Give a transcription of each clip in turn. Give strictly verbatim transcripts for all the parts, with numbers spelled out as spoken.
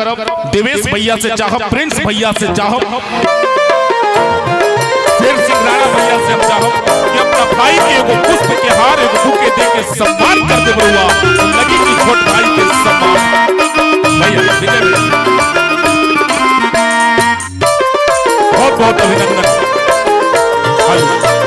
देवेश भैया से चाहब, प्रिंस भैया से चाहब, शेर सिंह राणा भैया से हम चाहब कि अपना भाई के एगो पुष्प के हार एगो बुके दे के सम्मान कर दे बरुआ। लगी कि छोट भाई के सम्मान भैया विजय भैया बहुत बहुत अभिनंदन। हेलो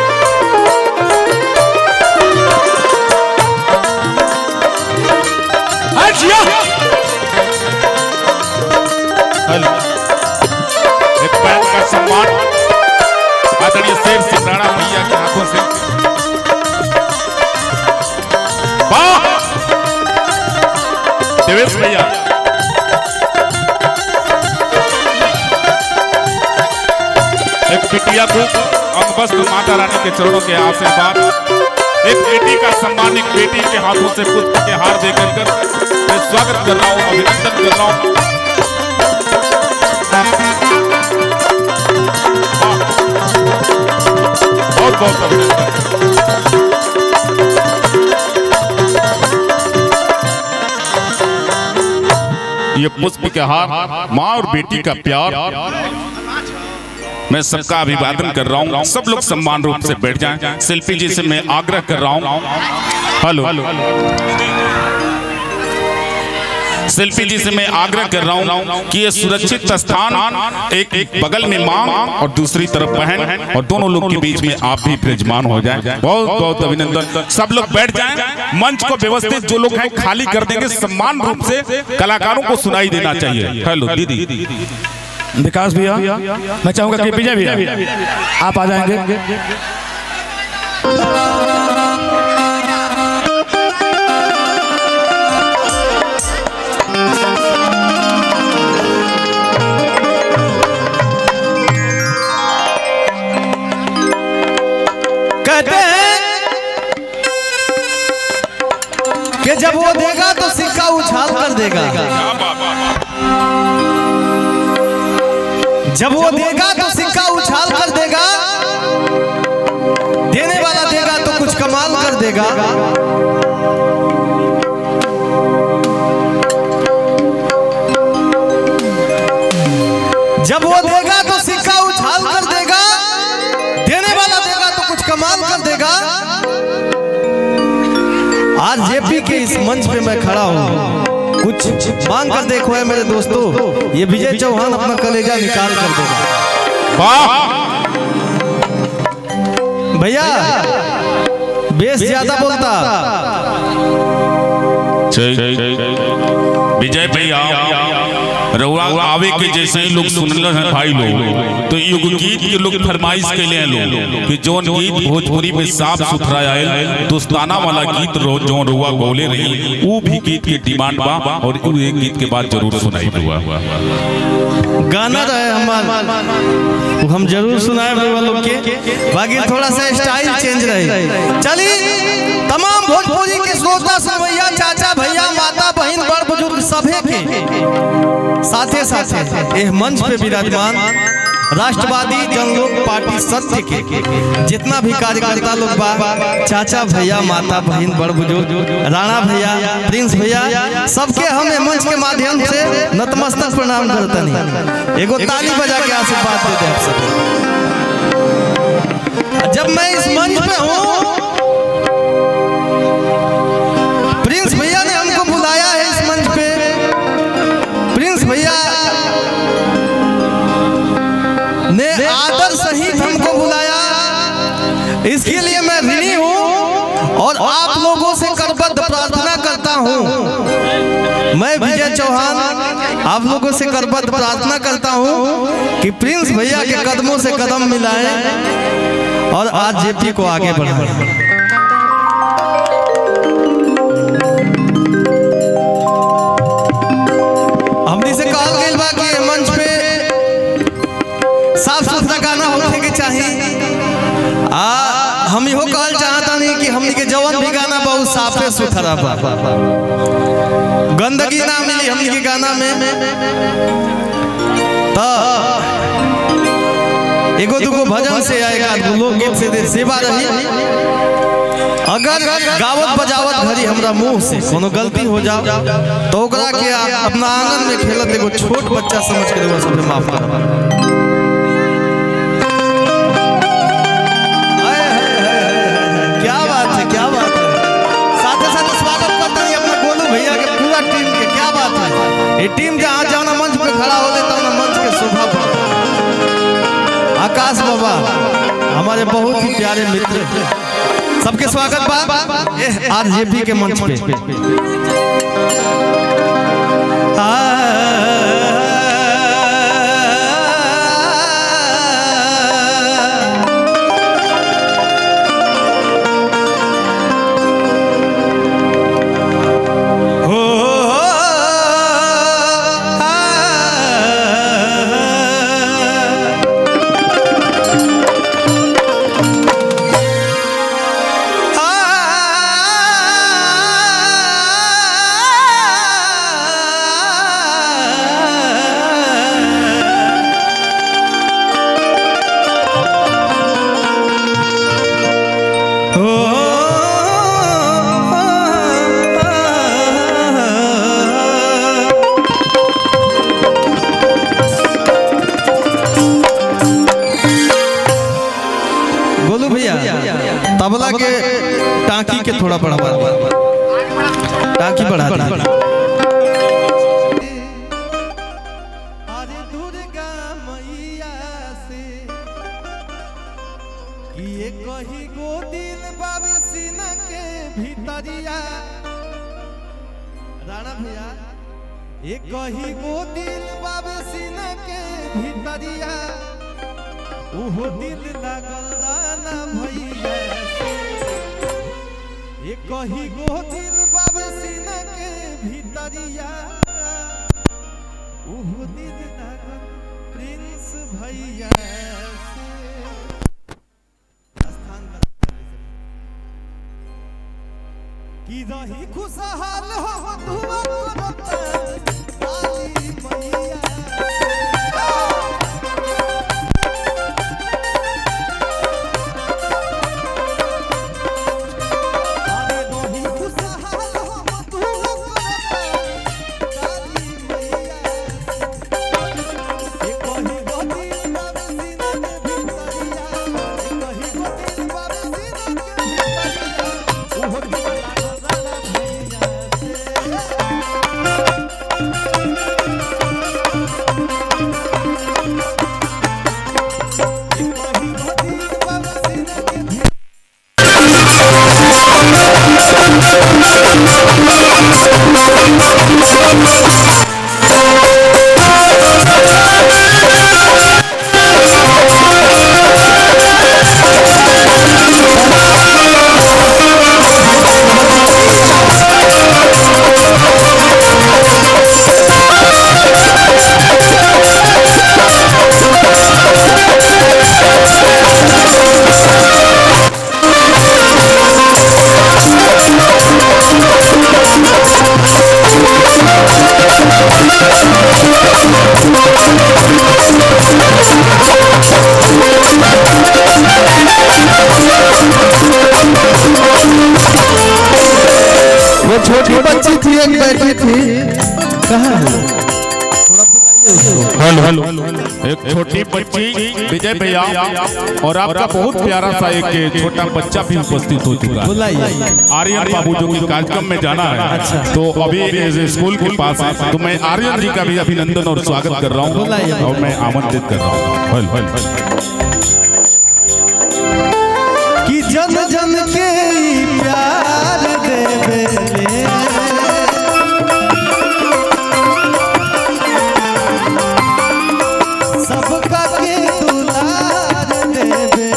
हेलो एक बैल का सम्मान आदरणीय शेर सिंह राणा भैया के हाथों से। वाह देवेश भैया एक बिटिया को अंगबस्त माता रानी के चरणों के आशीर्वाद, एक बेटी का सम्मान एक बेटी के हाथों से पुष्प के हार देकर कर मैं स्वागत कर रहा हूँ, अभिनंदन कर रहा हूँ। बहुत बहुत अभिनंदन। ये पुष्प के हार, माँ और बेटी का प्यार, मैं सबका अभिवादन कर रहा हूँ। सब लोग सम्मान रूप से बैठ जाएं। शिल्पी जी से मैं आग्रह कर रहा हूँ। हेलो शिल्पी जी से मैं आग्रह कर रहा हूँ कि ये सुरक्षित स्थान, एक एक बगल में माँ और दूसरी तरफ बहन, और दोनों लोग के बीच में आप भी विराजमान हो जाएं। बहुत बहुत अभिनंदन। सब लोग बैठ जाएं। मंच को व्यवस्थित जो लोग हैं खाली कर देंगे। सम्मान रूप से कलाकारों को सुनाई देना चाहिए। हेलो दीदी विकास भैया, मैं चाहूंगा कि विजय भैया आप आ जाएंगे। कहते हैं कि जब वो देगा तो सिक्का उछाल कर देगा, जब वो देगा तो सिक्का उछाल कर देगा, देने वाला देगा तो कुछ कमाल कर देगा। जब वो देगा तो सिक्का उछाल कर देगा, देने वाला देगा तो कुछ कमाल कर देगा। आज जेपी के इस मंच पे मैं खड़ा हूँ, कुछ मांग कर देखो है मेरे दोस्तों, ये विजय चौहान अपना कलेजा निकाल कर देगा। वाह भैया बेस ज्यादा बोलता। विजय भैया रउआ आवे के जैसे ही लोग सुनल हैं भाई लोग, तो एगो गीत के लोग फरमाइश कैले हैं लोग कि जोन गीत भोजपुरी में साफ सुथरा आयल दोस्ताना वाला गीत जो रुआ गौले रही, वो भी गीत के डिमांड बा और वो एक गीत के बाद जरूर सुनाई दुआ गाना रहे हमार, हम जरूर सुनाए लोग के, बाकी थोड़ा सा स्टाइल चेंज रहे। चलिए तमाम भोजपुरी के श्रोता भैया, चाचा भैया, माता बहन, बड़ बुजुर्ग सभे के साथे साथे यह मंच पे विराजमान राष्ट्रवादी जनलोक पार्टी सत्य के जितना भी कार्यकर्ता लोग बा, चाचा भैया, माता बहन, बड़ बुजुर्ग, राणा भैया, प्रिंस भैया, सबके हम मंच के माध्यम से नतमस्तक प्रणाम करतनी। एगो ताली बजा के आशीर्वाद दे दे। जब मैं इस मंच पे हूँ, प्रिंस भैया ने हमको बुलाया है इस मंच पे। प्रिंस भैया ने आदर सहित हमको बुलाया, इसके लिए मैं ऋणी हूँ और आप लोगों से करबद्ध प्रार्थना करता हूँ। मैं विजय चौहान आप लोगों से करबद्ध प्रार्थना करता हूँ कि प्रिंस भैया के कदमों से कदम मिलाएं और आज जेपी को आगे बढ़ाएं। हमने से कहा गई बा कि मंच पे साफ सुथरा गाना होने के चाहिए। आ हम इहो कहल चाहता नहीं कि हमने के जवन भी गाना बहुत साफे सुथरा बा, गंदगी ना मिली हमने के गाना में। तो एगो दुगो भजन से आएगा, लोकगीत से सेवा रही। अगर गावत बजावत घरी हमरा मुंह से कोनो गलती हो जाओ तो ओकरा के अपना आंगन में खेलत एगो छोट छोट बच्चा समझ के रहुआ सबने माफ करा। क्या बात है, क्या बात है। साथ साथ स्वागत करते हैं अपने गोलू भैया के पूरा टीम के। क्या बात है, ये टीम जहाँ जाना मंच पे खड़ा हो जाता है मंच के शोभा पर। आकाश बाबा हमारे बहुत ही प्यारे मित्र, सबके स्वागत बा आरजेपी के मंच पे। तबला के टांकी के थोड़ा बड़ा टांकी बढ़ा दी। अरे दुर्गा मैया से ये कही गो दिल बाबे सीना के भीतरिया। राणा भैया ये कही गो दिल बाबे सीना के भीतरिया। उहो दिल लागल राना भैया ये कही गो दिल बाबे सीना के भीतरिया। उहो दिल लागल प्रिंस भैया से। की रही खुशहाल हो धुआ करता काली मैया। वो छोटी बच्ची थी एक बैठी थी, कहाँ है? थोड़ा बुलाइए उसको। हेलो हेलो एक छोटी बच्ची विजय भैया और आपका बहुत प्यारा सा एक छोटा बच्चा भी उपस्थित हो चुका है। बुलाइए आर्यन बाबू जो कि कार्यक्रम में जाना है। अच्छा। तो अभी स्कूल के पास है, तो मैं आर्यन जी का भी अभिनंदन और स्वागत कर रहा हूँ और मैं आमंत्रित कर रहा हूँ कि जन जन के प्यार देवे सबका के दुलार देवे।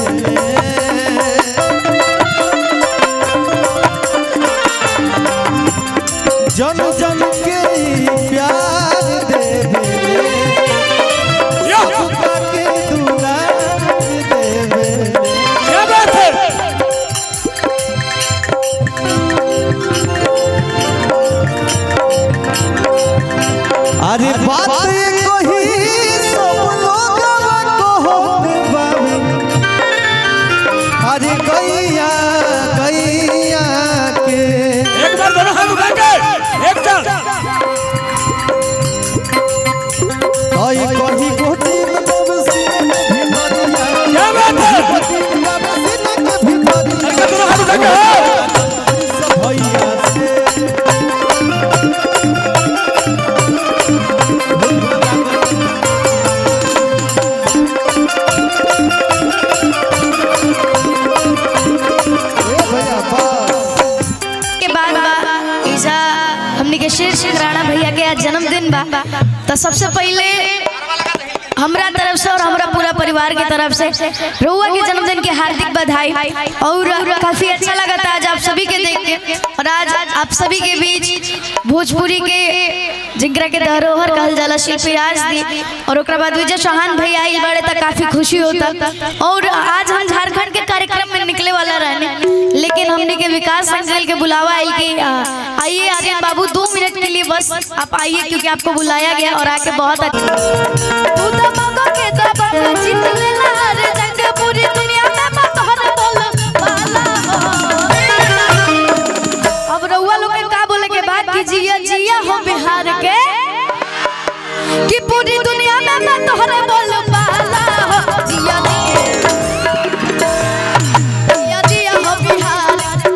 जन जन के प्यार देवे सबका के दुलार ओए कहीं कोठी में बबसी क्या बात है अरे दोनों हाथ उठा के भैया से शेर शेख राणा भैया के आज जन्मदिन बा तो सबसे पहले हमरा तरफ से और हमरा पूरा परिवार की तरफ से रउआ के जन्मदिन की हार्दिक बधाई। और काफी अच्छा लगा था आज आप सभी के देख के, और आज आप सभी के बीच भोजपुरी के जिगरा के धरोहर कहल जाला शिल्पी राज दी और ओकरा बाद विजय चौहान भैया आइल बड़े तक काफी खुशी होता। और आज हम झारखंड के कार्यक्रम में निकले वाला रहने, लेकिन हमने के विकास अंकल के बुलावा आइल के आइए आर्यन बाबू दो मिनट के लिए बस आप आइए, क्योंकि आपको बुलाया गया और आके बहुत अच्छा पूरी दुनिया में अब रउआ लोग के का बोले के बात की जिया जिया हो बिहार के कि पूरी दुनिया में मैं तोहरे बोल पाला हो जिया जिया जिया हो बिहार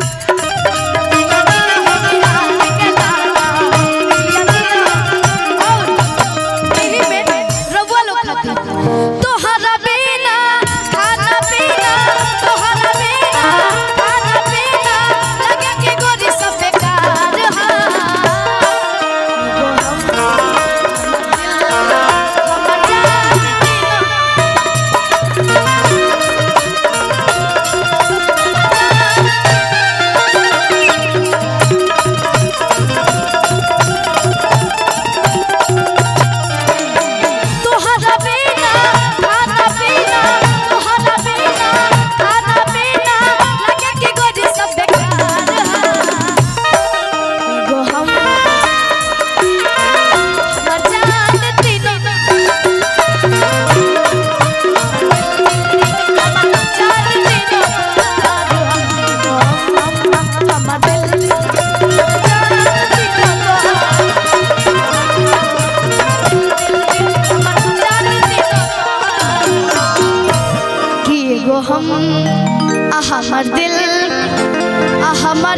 हम हमर दिल हमर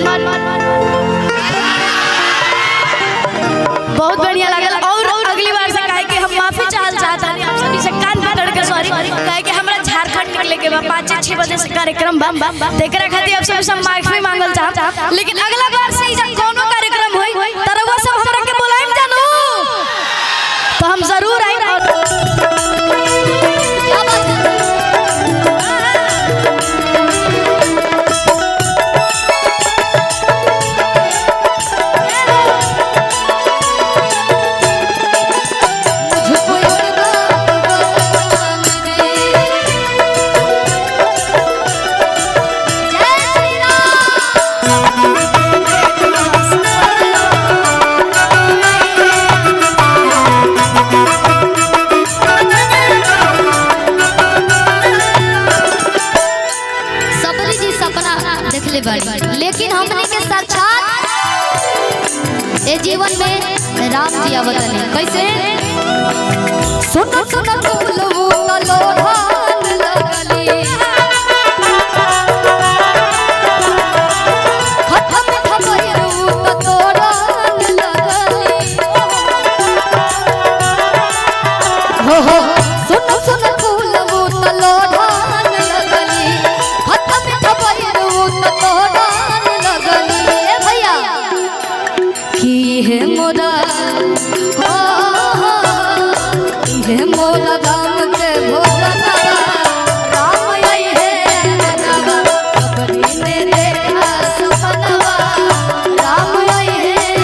बहुत बढ़िया लागल। और अगली बार से कहे कि हम माफी चाहल चाहता नहीं आप सभी से कान पकड़ के सॉरी कहे कि हमरा झारखंड निकले के बा पाँच छह बजे से कार्यक्रम बा तेकरा खातिर आप सभी से माफी मांगल चाह, लेकिन अगला बार से जब कोनो कार्यक्रम होई तरवा सब हमरा के बुलाएम जानू तो हम जरूर आएं। लेकिन हमने के साक्षात ए जीवन में राम जी अवतरे कैसे सुनो सुनो कुलवू तलोधान लगली खत्म खबरू तोरान लगली हो हो सुनो सुनो कुलवू तलोधान लगली खत्म खबरू तोरान लगली भैया की है मोरा हे मोरा राम के भोजना राम आई है नवा अपनी ने देखा सपनवा राम आई है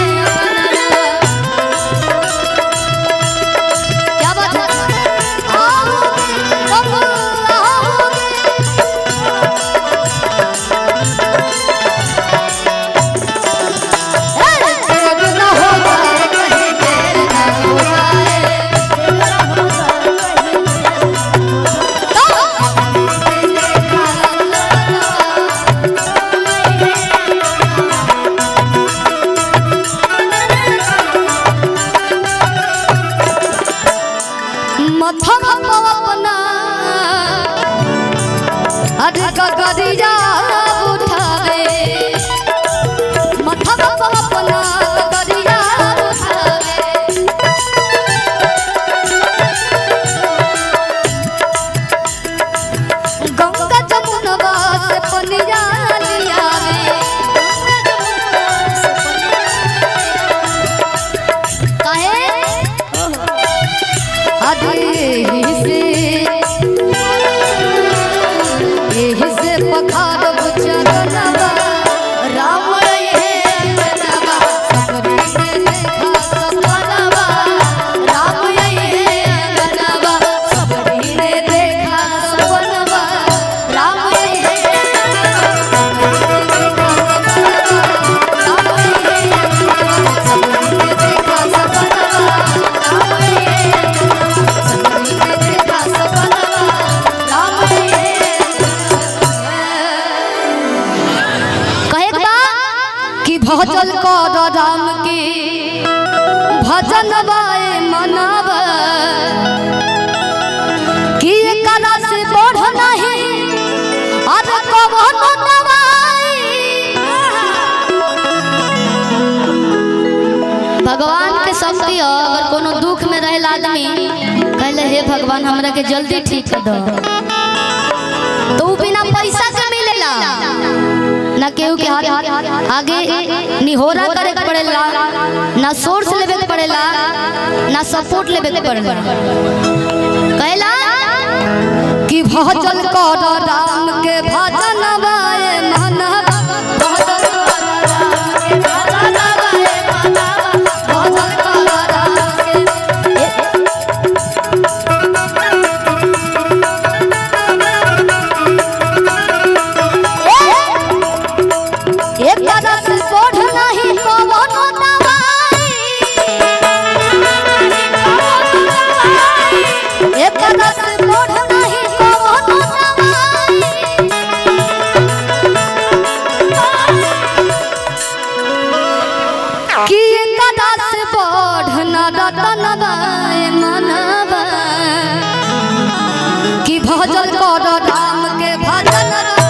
क्या बात है आओ कबूला मथा अपना अरे गगरिया उठावे मथा अपना गगरिया उठावे गंगा जमुनवा से पनिया लिया पखार चरणवा राम ये अंगनवा सबरी ने देखा सपनवा राम ये अंगनवा सबरी ने देखा सपनवा राम ये भजन कर राम की भजन बाए मनाव कि कला से बढ़ नहीं और कवन नवाई भगवान के शक्ति अगर कोनो दुख में रहल आदमी कहले हे भगवान हमरा के जल्दी ठीक कर दो तो वो बिना पैसा के मिलेला ना केहू के हाथ आगे निहोरा करे के पड़ेला ना सोर्स लेवे के पड़ेला ना सपोर्ट लेवे के पड़ेला कहला कि भजन कर राम के भजन बाए मनवा भजन कर राम के भजन बाए मनवा भजन कर राम के एक तरस बढ़ नहीं कवन नवाई एक तरस बढ़ नहीं कवन नवाई कि एक तरस बढ़ न रतन बाए मनवा कि भजन कर राम के भजन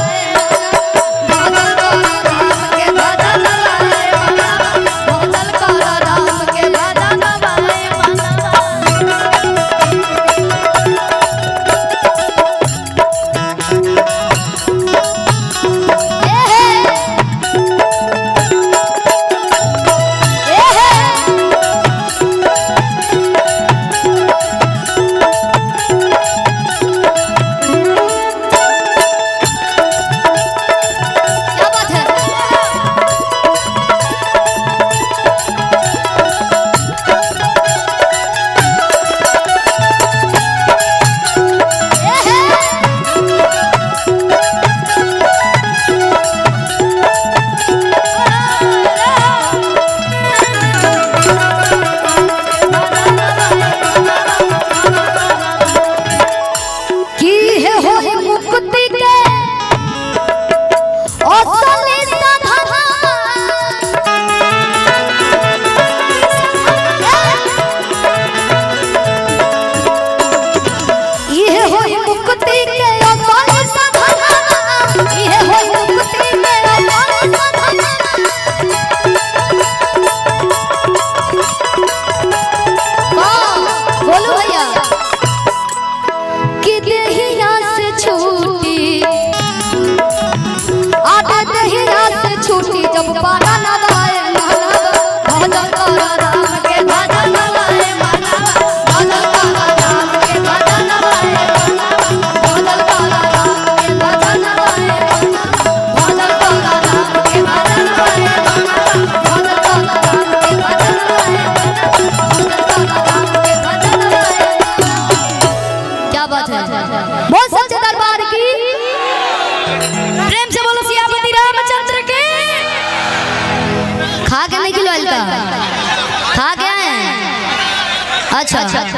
अच्छा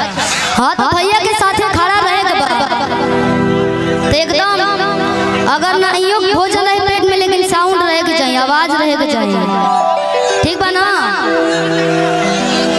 हाँ तो भैया के साथ खड़ा रहेगा तो एकदम अगर ना यो भोजन है पेट में लेकिन साउंड रहे के चाहिए आवाज रहे के चाहिए ठीक बा ना